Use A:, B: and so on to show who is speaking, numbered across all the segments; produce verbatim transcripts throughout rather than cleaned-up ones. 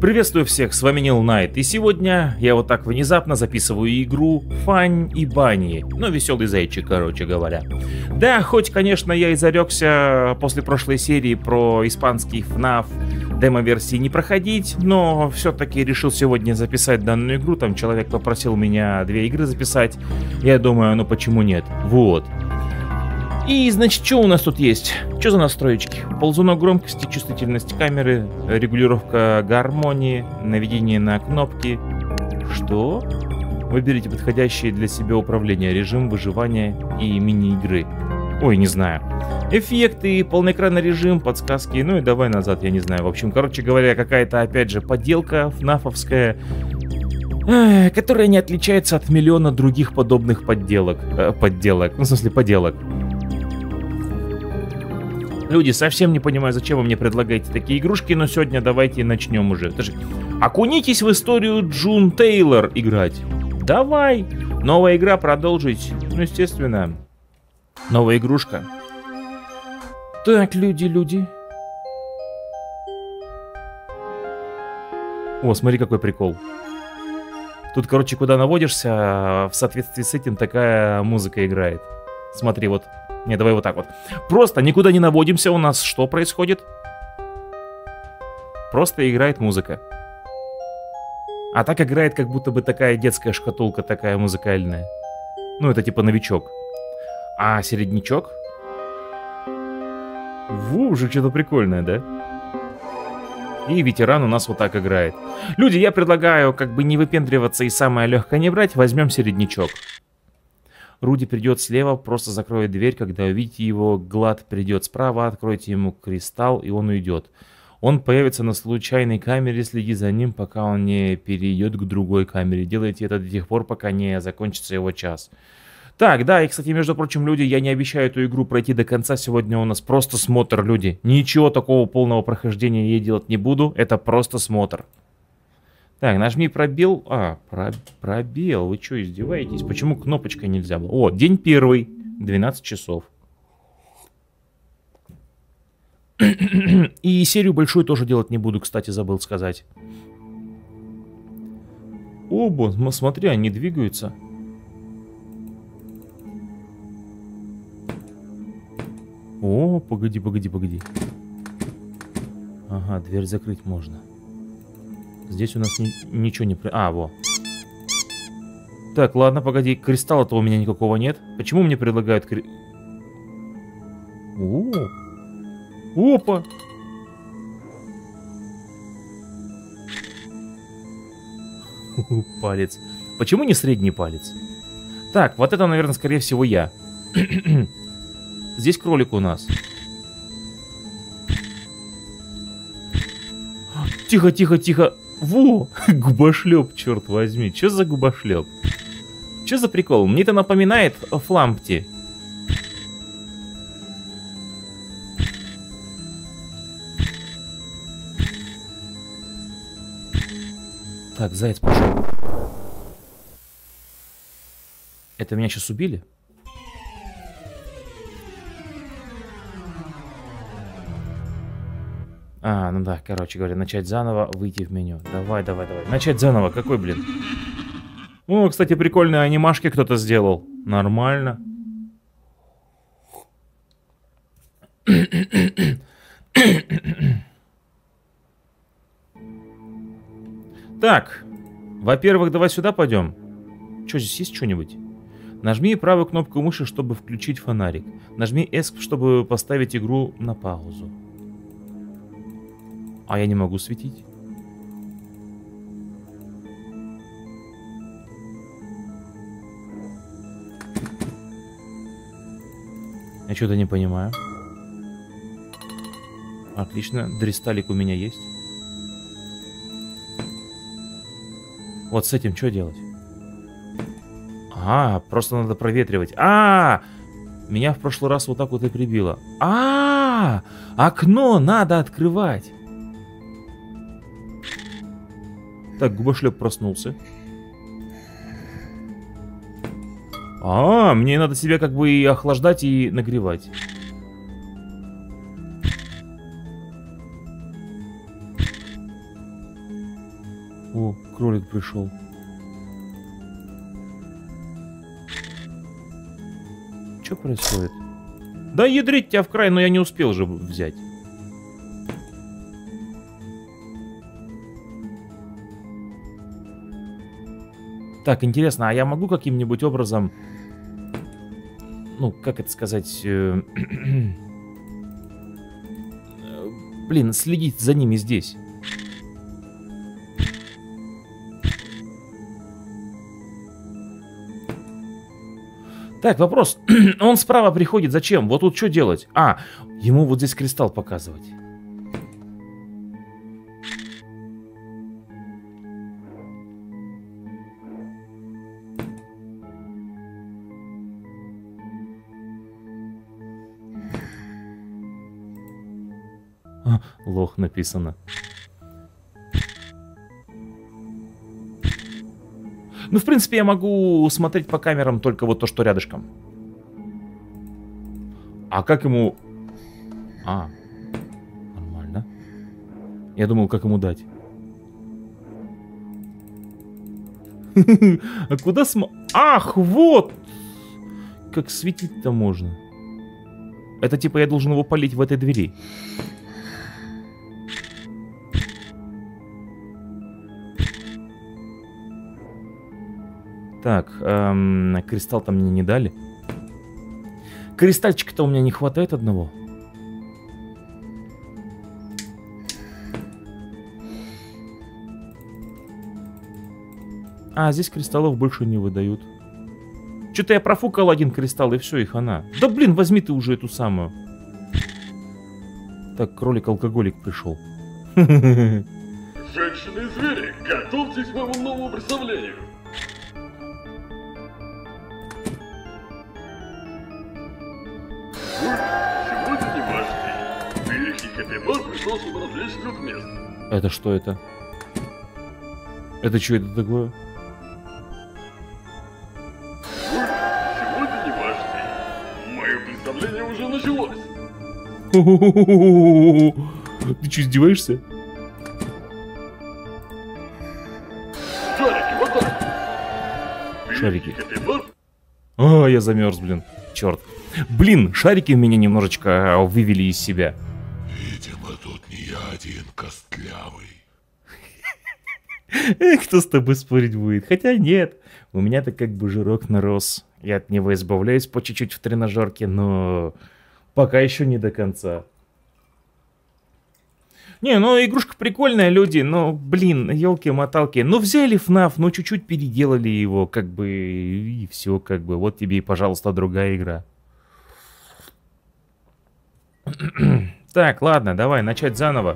A: Приветствую всех, с вами Нил Найт, и сегодня я вот так внезапно записываю игру Фань и Бани, ну веселый зайчик, короче говоря. Да, хоть, конечно, я и зарекся после прошлой серии про испанский эф наф демо-версии не проходить, но все-таки решил сегодня записать данную игру, там человек попросил меня две игры записать, я думаю, ну почему нет, вот. И, значит, что у нас тут есть? Что за настроечки? Ползунок громкости, чувствительность камеры, регулировка гармонии, наведение на кнопки. Что? Выберите подходящие для себя управления, режим выживания и мини-игры. Ой, не знаю. Эффекты, полноэкранный режим, подсказки, ну и давай назад, я не знаю. В общем, короче говоря, какая-то, опять же, подделка фнафовская, которая не отличается от миллиона других подобных подделок. Э, подделок, ну, в смысле, поделок. Люди, совсем не понимаю, зачем вы мне предлагаете такие игрушки, но сегодня давайте начнем уже. Даже окунитесь в историю Джун Тейлор играть. Давай! Новая игра, продолжить. Ну, естественно. Новая игрушка. Так, люди, люди. О, смотри, какой прикол. Тут, короче, куда наводишься, в соответствии с этим такая музыка играет. Смотри, вот. Не, давай вот так вот. Просто никуда не наводимся, у нас что происходит? Просто играет музыка. А так играет, как будто бы такая детская шкатулка, такая музыкальная. Ну, это типа новичок. А середнячок? Во, уже что-то прикольное, да? И ветеран у нас вот так играет. Люди, я предлагаю как бы не выпендриваться и самое легкое не брать, возьмем середнячок. Руди придет слева, просто закроет дверь, когда увидите его, Глад придет справа, откройте ему кристалл, и он уйдет. Он появится на случайной камере, следи за ним, пока он не перейдет к другой камере. Делайте это до тех пор, пока не закончится его час. Так, да, и, кстати, между прочим, люди, я не обещаю эту игру пройти до конца. Сегодня у нас просто смотр, люди. Ничего такого полного прохождения я делать не буду, это просто смотр. Так, нажми пробел. А, про, пробел. Вы что, издеваетесь? Почему кнопочкой нельзя было? О, день первый. двенадцать часов. И серию большую тоже делать не буду, кстати, забыл сказать. Оба, смотри, они двигаются. О, погоди, погоди, погоди. Ага, дверь закрыть можно. Здесь у нас ни, ничего не... А, во. Так, ладно, погоди. Кристалла-то у меня никакого нет. Почему мне предлагают... Кри... О! Опа! Палец. Почему не средний палец? Так, вот это, наверное, скорее всего, я. Здесь кролик у нас. Тихо, тихо, тихо. Во! Губошлеп, черт возьми. Че за губошлеп? Че за прикол? Мне это напоминает Флампти. Так, заяц пошел. Это меня сейчас убили? А, ну да, короче говоря, начать заново, выйти в меню. Давай, давай, давай. Начать заново, какой, блин? О, кстати, прикольные анимашки кто-то сделал. Нормально. Так, во-первых, давай сюда пойдем. Что, здесь есть что-нибудь? Нажми правую кнопку мыши, чтобы включить фонарик. Нажми эс, чтобы поставить игру на паузу. А я не могу светить. Я что-то не понимаю. Отлично, дристалик у меня есть. Вот с этим что делать? А, просто надо проветривать. А, меня в прошлый раз вот так вот и прибило. А, окно надо открывать. Так, губошлеп проснулся. А, мне надо себя как бы и охлаждать, и нагревать. О, кролик пришел. Что происходит? Да ядрить тебя в край, но я не успел же взять. Так, интересно, а я могу каким-нибудь образом, ну, как это сказать, э, блин, следить за ними здесь? Так, вопрос. Он справа приходит, зачем? Вот тут что делать? А, ему вот здесь кристалл показывать. А, лох написано. Ну, в принципе, я могу смотреть по камерам только вот то, что рядышком. А как ему... А, нормально. Я думал, как ему дать. А куда см... Ах, вот! Как светить-то можно. Это типа я должен его полить в этой двери. Так, эм, кристалл-то мне не дали. Кристальчика-то у меня не хватает одного. А, здесь кристаллов больше не выдают. Что-то я профукал один кристалл, и все, и хана. Да блин, возьми ты уже эту самую. Так, кролик-алкоголик пришел.
B: Женщины и звери, готовьтесь к моему новому представлению. Сегодня не ваш день. Великий Капибар пришел, чтобы развлечь трех мест.
A: Это что это? Это что это такое?
B: Сегодня не ваш день. Мое представление уже началось.
A: Ты что, издеваешься?
B: Шарики, вот так.
A: Шарики.
B: Великий Капибар.
A: А, я замерз, блин. Черт. Блин, шарики меня немножечко вывели из себя.
B: Видимо, тут не я один костлявый.
A: Кто с тобой спорить будет? Хотя нет. У меня-то как бы жирок нарос. Я от него избавляюсь по чуть-чуть в тренажерке, но пока еще не до конца. Не, ну игрушка прикольная, люди, но, блин, елки-моталки. Ну взяли эф наф, ну чуть-чуть переделали его, как бы, и все, как бы. Вот тебе и, пожалуйста, другая игра. Так, ладно, давай, начать заново.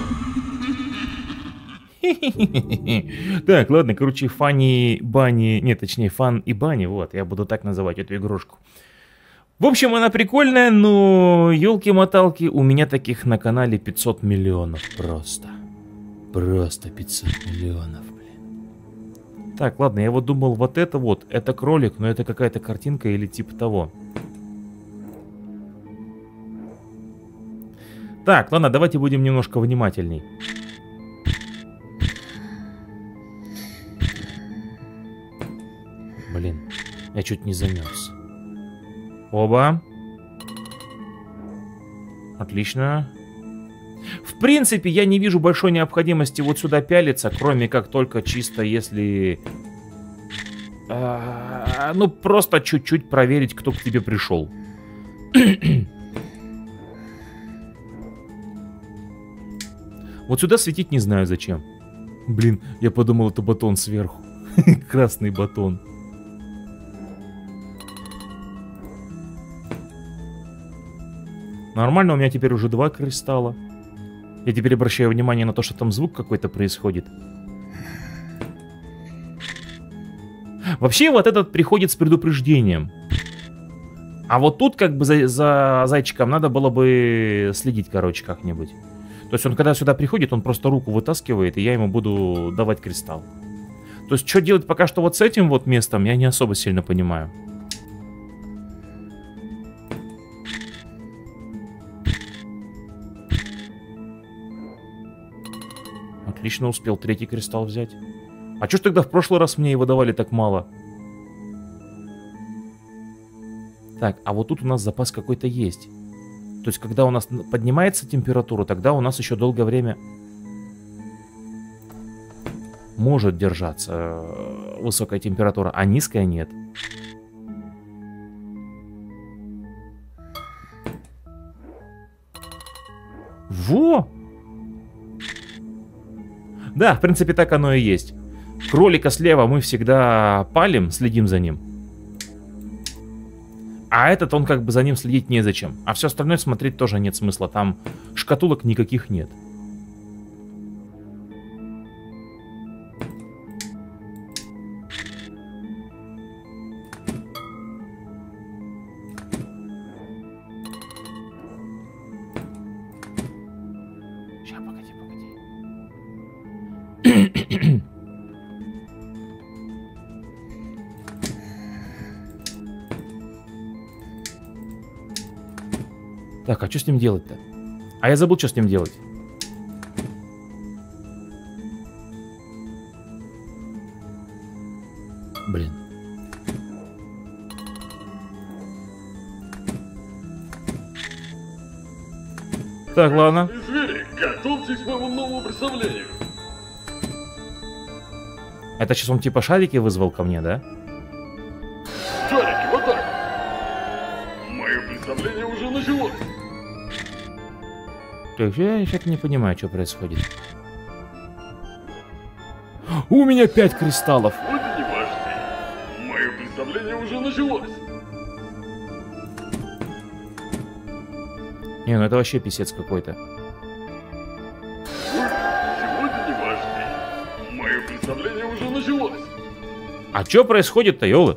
A: Так, ладно, короче, Фанни, Бани, нет, точнее, Фан и Бани, вот, я буду так называть эту игрушку. В общем, она прикольная, но, елки-моталки, у меня таких на канале пятьсот миллионов просто. Просто пятьсот миллионов, блин. Так, ладно, я вот думал, вот это вот, это кролик, но это какая-то картинка или типа того. Так, ладно, давайте будем немножко внимательней. Блин, я чуть не замерз. Оба. Отлично. В принципе, я не вижу большой необходимости вот сюда пялиться, кроме как только чисто если... А, ну, просто чуть-чуть проверить, кто к тебе пришел. Вот сюда светить не знаю зачем. Блин, я подумал, это батон сверху. Красный батон. Нормально, у меня теперь уже два кристалла. Я теперь обращаю внимание на то, что там звук какой-то происходит. Вообще, вот этот приходит с предупреждением. А вот тут как бы за, за зайчиком надо было бы следить, короче, как-нибудь. То есть он, когда сюда приходит, он просто руку вытаскивает, и я ему буду давать кристалл. То есть, что делать пока что вот с этим вот местом, я не особо сильно понимаю. Отлично, успел третий кристалл взять. А чё ж тогда в прошлый раз мне его давали так мало? Так, а вот тут у нас запас какой-то есть. То есть, когда у нас поднимается температура, тогда у нас еще долгое время может держаться высокая температура, а низкая нет. Во! Да, в принципе, так оно и есть. Кролика слева мы всегда палим, следим за ним. А этот, он как бы за ним следить незачем. А все остальное смотреть тоже нет смысла. Там шкатулок никаких нет. Сейчас, погоди, погоди. Так, а что с ним делать-то? А я забыл, что с ним делать. Блин. Так, ладно.
B: Звери, готовьтесь к моему новому представлению.
A: Это сейчас он типа шарики вызвал ко мне, да?
B: Шарики, вот так. Мое представление уже началось.
A: Так, я что-то не понимаю, что происходит. У меня пять кристаллов.
B: Вот и не важно. Мое представление уже началось.
A: Не, ну это вообще писец какой-то.
B: Сегодня не важно. Мое представление уже началось.
A: А что происходит-то, ёлы?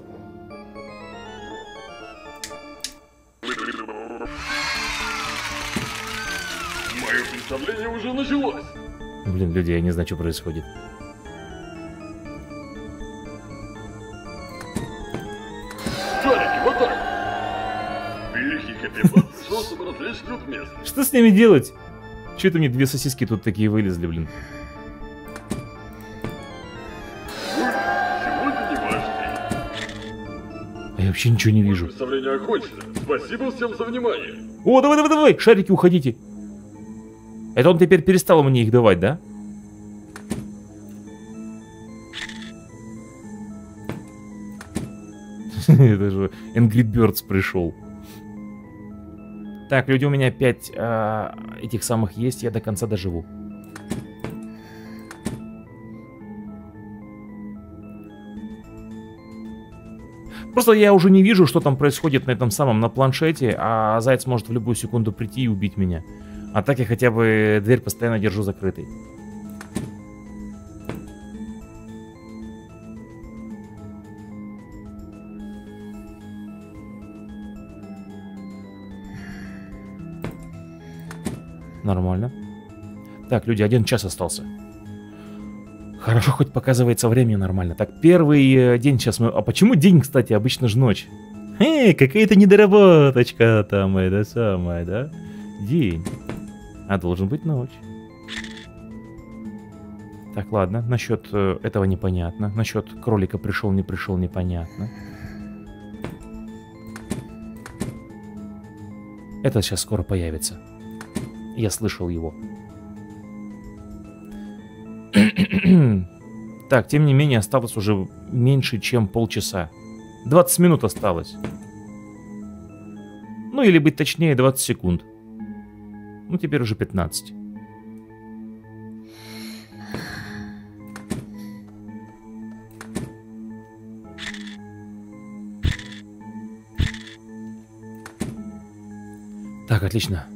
B: Мое представление уже началось.
A: Блин, люди, я не знаю, что происходит.
B: Шарики, вот так. Великий капитан пришел, чтобы развлечь тут место.
A: Что с ними делать? Че это мне две сосиски тут такие вылезли, блин?
B: Сегодня не важно.
A: А я вообще ничего не вижу.
B: Представление окончено. Спасибо всем за внимание.
A: О, давай, давай, давай! Шарики, уходите! Это он теперь перестал мне их давать, да? Это же Angry Birds пришел. Так, люди, у меня пять э, этих самых есть, я до конца доживу. Просто я уже не вижу, что там происходит на этом самом, на планшете, а заяц может в любую секунду прийти и убить меня. А так я хотя бы дверь постоянно держу закрытой. Нормально. Так, люди, один час остался. Хорошо, хоть показывается время нормально. Так, первый э, день сейчас мы... А почему день, кстати, обычно же ночь? Эй, какая-то недоработочка там, это самое, да? День. А должен быть ночь. Так, ладно, насчет э, этого непонятно. Насчет кролика пришел, не пришел, непонятно. Это сейчас скоро появится. Я слышал его. Так, тем не менее, осталось уже меньше, чем полчаса. двадцать минут осталось. Ну, или быть точнее, двадцать секунд. Ну, теперь уже пятнадцать. Так, отлично.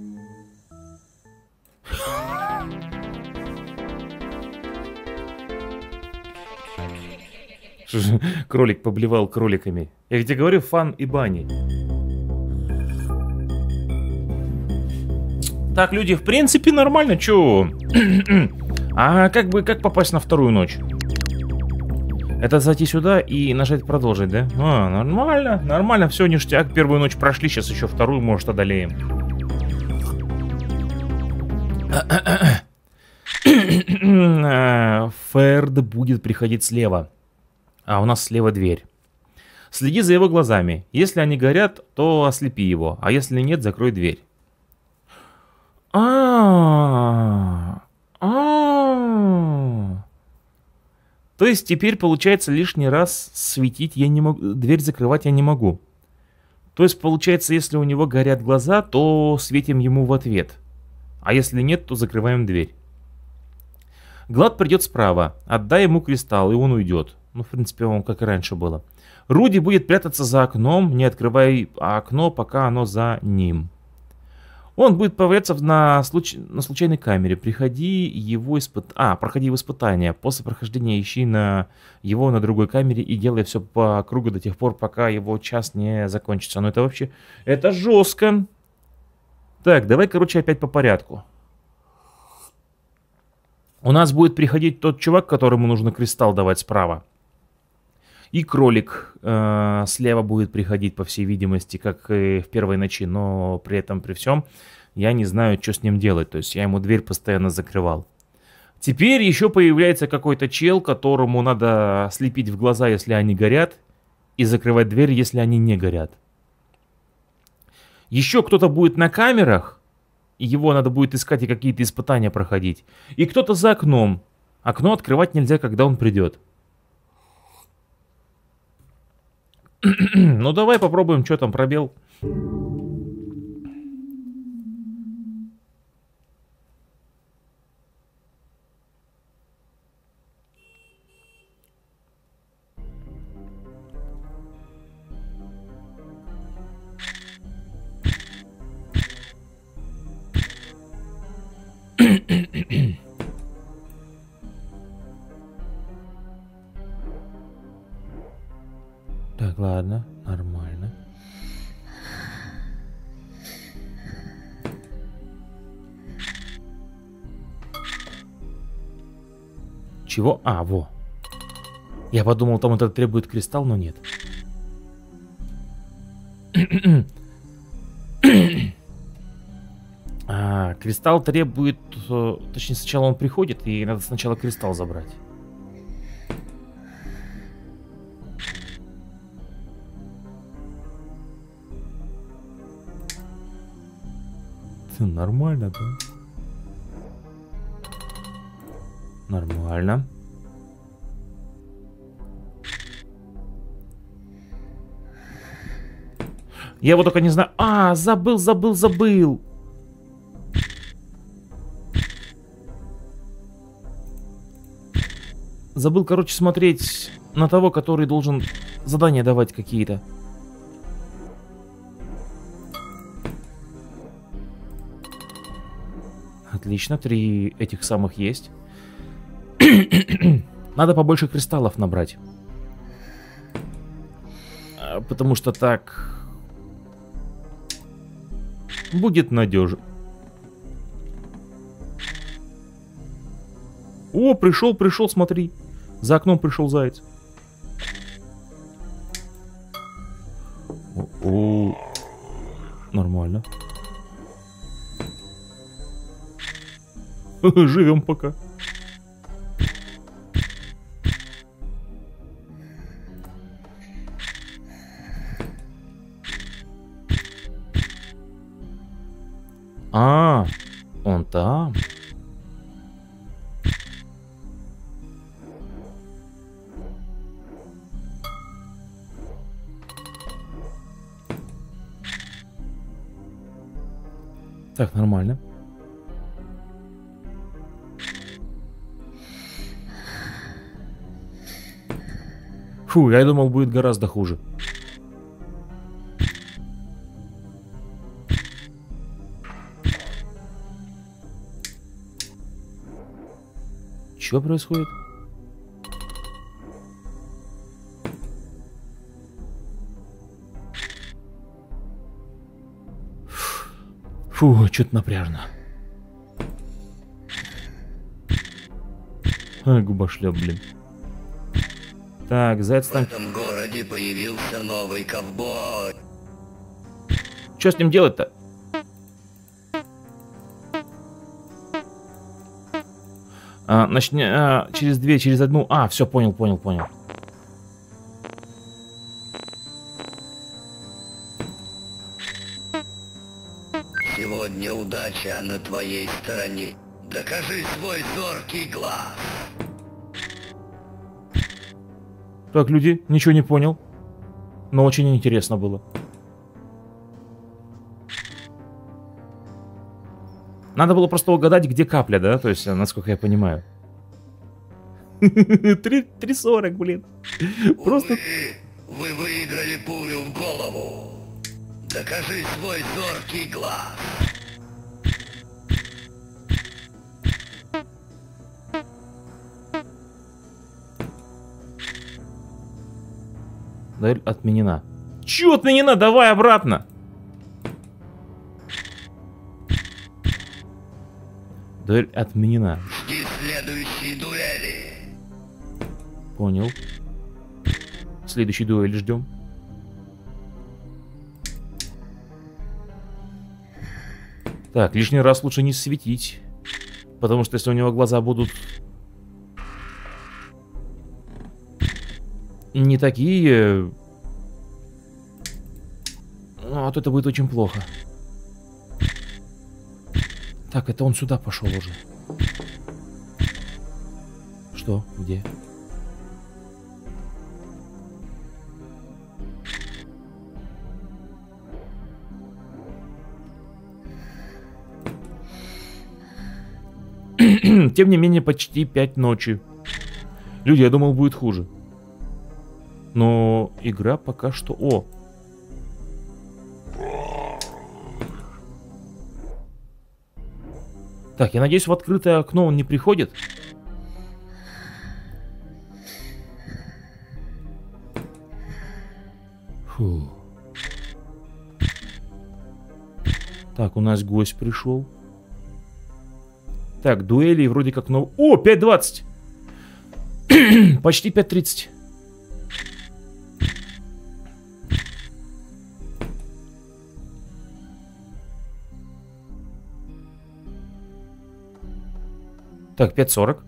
A: Кролик поблевал кроликами. Я тебе говорю, фан и бани. Так, люди, в принципе, нормально, чё? А как бы, как попасть на вторую ночь? Это зайти сюда и нажать продолжить, да? А, нормально, нормально, все ништяк. Первую ночь прошли, сейчас еще вторую, может, одолеем. Ферд будет приходить слева. А у нас слева дверь. Следи за его глазами. Если они горят, то ослепи его. А если нет, закрой дверь. А, а. То есть теперь получается лишний раз светить я не могу, дверь закрывать я не могу. То есть получается, если у него горят глаза, то светим ему в ответ. А если нет, то закрываем дверь. Глад придет справа. Отдай ему кристалл, и он уйдет. Ну, в принципе, он как и раньше было. Руди будет прятаться за окном, не открывай окно, пока оно за ним. Он будет появляться на, случ... на случайной камере. Приходи его испыт... А, проходи его испытания. После прохождения ищи на его на другой камере и делай все по кругу до тех пор, пока его час не закончится. Но это вообще... Это жестко. Так, давай, короче, опять по порядку. У нас будет приходить тот чувак, которому нужно кристалл давать справа. И кролик э, слева будет приходить, по всей видимости, как и в первой ночи. Но при этом, при всем, я не знаю, что с ним делать. То есть я ему дверь постоянно закрывал. Теперь еще появляется какой-то чел, которому надо слепить в глаза, если они горят. И закрывать дверь, если они не горят. Еще кто-то будет на камерах. И его надо будет искать и какие-то испытания проходить. И кто-то за окном. Окно открывать нельзя, когда он придет. Ну давай попробуем, что там пробел. Так, ладно, нормально. Чего? А, во. Я подумал, там это требует кристалл, но нет. А, кристалл требует... Точнее, сначала он приходит, и надо сначала кристалл забрать. Нормально, да? Нормально. Я вот только не знаю... А, забыл, забыл, забыл. Забыл, короче, смотреть на того, который должен задания давать какие-то. Отлично, три этих самых есть. Надо побольше кристаллов набрать. Потому что так будет надежно. О, пришел, пришел, смотри. За окном пришел заяц. О, о, нормально. Живем пока. А, он там. Так, нормально. Фу, я думал, будет гораздо хуже. Что происходит? Фу, что-то напряжно. А, губошлеп, блин. Так, заяц там...
C: В этом городе появился новый ковбой.
A: Что с ним делать-то? А, начни, а, через две, через одну. А, все, понял, понял, понял.
C: Сегодня удача на твоей стороне. Докажи свой зоркий глаз.
A: Так, люди, ничего не понял. Но очень интересно было. Надо было просто угадать, где капля, да? То есть, насколько я понимаю. три сорок, блин. Просто...
C: Вы выиграли пулю в голову. Докажи свой зоркий глаз.
A: Дуэль отменена. Чё отменена? Давай обратно. Дуэль отменена.
C: Жди следующей дуэли.
A: Понял. Следующий дуэль ждем. Так, лишний раз лучше не светить. Потому что если у него глаза будут не такие, ну, вот это будет очень плохо. Так, это он сюда пошел уже. Что? Где? Тем не менее, почти пять ночи. Люди, я думал, будет хуже. Но игра пока что... О! Так, я надеюсь, в открытое окно он не приходит. Фу. Так, у нас гость пришел. Так, дуэли вроде как... Ну... О, пять двадцать! Почти пять тридцать. Так, пять сорок.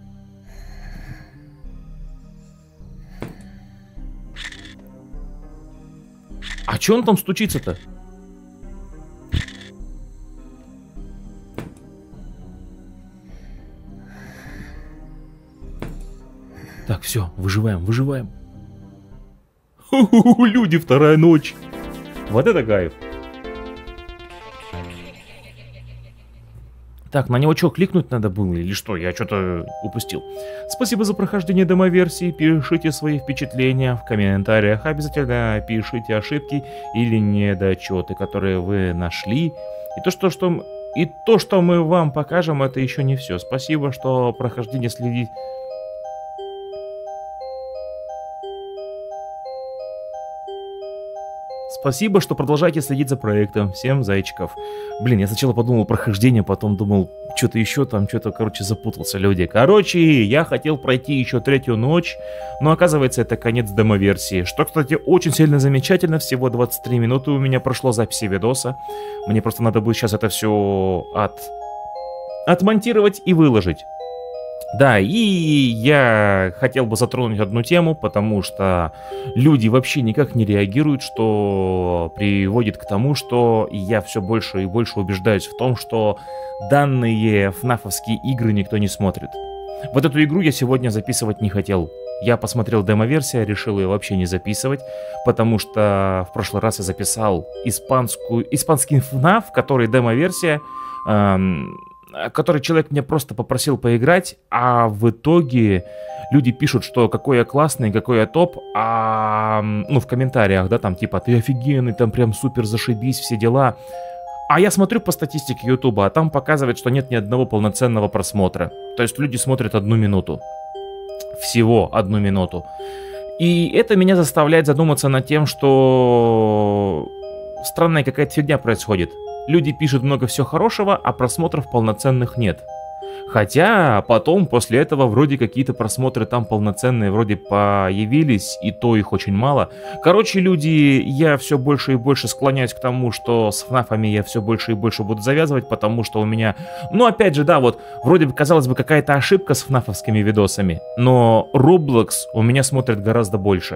A: А чё он там стучится-то? Так, все, выживаем, выживаем. Ху-ху-ху, люди, вторая ночь. Вот это кайф. Так, на него что, кликнуть надо было или что? Я что-то упустил. Спасибо за прохождение демо-версии. Пишите свои впечатления в комментариях. Обязательно пишите ошибки или недочеты, которые вы нашли. И то, что, что, и то, что мы вам покажем, это еще не все. Спасибо, что прохождение следит. Спасибо, что продолжаете следить за проектом. Всем зайчиков. Блин, я сначала подумал прохождение, потом думал, что-то еще там, что-то, короче, запутался, люди. Короче, я хотел пройти еще третью ночь, но оказывается, это конец демо-версии. Что, кстати, очень сильно замечательно. Всего двадцать три минуты у меня прошло записи видоса. Мне просто надо будет сейчас это все от... отмонтировать и выложить. Да, и я хотел бы затронуть одну тему, потому что люди вообще никак не реагируют, что приводит к тому, что я все больше и больше убеждаюсь в том, что данные фнафовские игры никто не смотрит. Вот эту игру я сегодня записывать не хотел. Я посмотрел демо-версию, решил ее вообще не записывать, потому что в прошлый раз я записал испанскую, испанский фнаф, который демо-версия... Эм, который человек мне просто попросил поиграть, а в итоге люди пишут, что какой я классный, какой я топ, а, ну, в комментариях, да, там, типа, ты офигенный, там, прям супер зашибись, все дела. А я смотрю по статистике Ютуба, а там показывает, что нет ни одного полноценного просмотра. То есть люди смотрят одну минуту. Всего одну минуту. И это меня заставляет задуматься над тем, что странная какая-то фигня происходит. Люди пишут много всего хорошего, а просмотров полноценных нет. Хотя потом после этого вроде какие-то просмотры там полноценные вроде появились, и то их очень мало. Короче, люди, я все больше и больше склоняюсь к тому, что с фнафами я все больше и больше буду завязывать, потому что у меня... Ну, опять же, да, вот, вроде бы, казалось бы, какая-то ошибка с фнафовскими видосами, но Roblox у меня смотрит гораздо больше.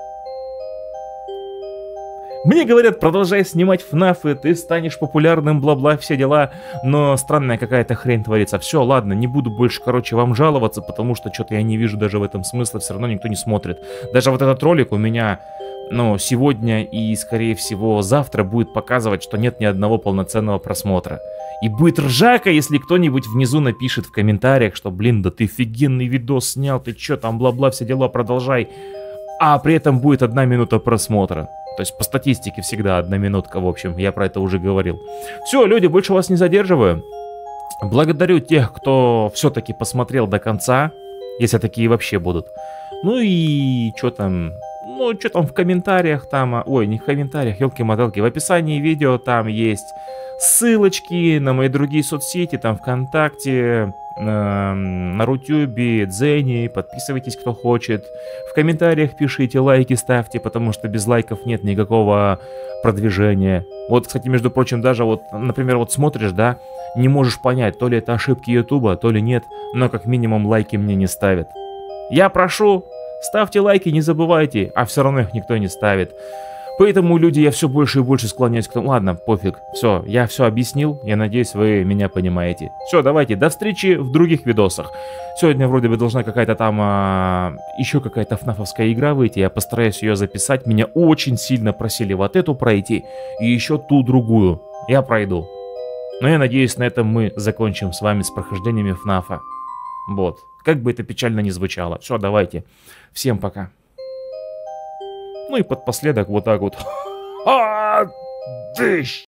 A: Мне говорят, продолжай снимать фнафы, ты станешь популярным, бла-бла, все дела, но странная какая-то хрень творится. Все, ладно, не буду больше, короче, вам жаловаться, потому что что-то я не вижу даже в этом смысла, все равно никто не смотрит. Даже вот этот ролик у меня, ну, сегодня и, скорее всего, завтра будет показывать, что нет ни одного полноценного просмотра. И будет ржака, если кто-нибудь внизу напишет в комментариях, что, блин, да ты офигенный видос снял, ты чё там, бла-бла, все дела, продолжай. А при этом будет одна минута просмотра. То есть по статистике всегда одна минутка, в общем, я про это уже говорил. Все, люди, больше вас не задерживаю. Благодарю тех, кто все-таки посмотрел до конца, если такие вообще будут. Ну и что там, ну что там в комментариях там, ой, не в комментариях, елки-моталки, в описании видео там есть ссылочки на мои другие соцсети, там ВКонтакте, на, на Рутюбе, Дзене, подписывайтесь, кто хочет. В комментариях пишите, лайки ставьте, потому что без лайков нет никакого продвижения. Вот, кстати, между прочим, даже вот, например, вот смотришь, да, не можешь понять, то ли это ошибки Ютуба, то ли нет, но как минимум лайки мне не ставят. Я прошу, ставьте лайки, не забывайте, а все равно их никто не ставит. Поэтому, люди, я все больше и больше склоняюсь к тому... Ладно, пофиг, все, я все объяснил, я надеюсь, вы меня понимаете. Все, давайте, до встречи в других видосах. Сегодня вроде бы должна какая-то там... А... еще какая-то фнафовская игра выйти, я постараюсь ее записать. Меня очень сильно просили вот эту пройти, и еще ту другую. Я пройду. Но я надеюсь, на этом мы закончим с вами с прохождениями фнафа. Вот, как бы это печально ни звучало. Все, давайте, всем пока. Ну и под последок вот так вот. А, дыщ!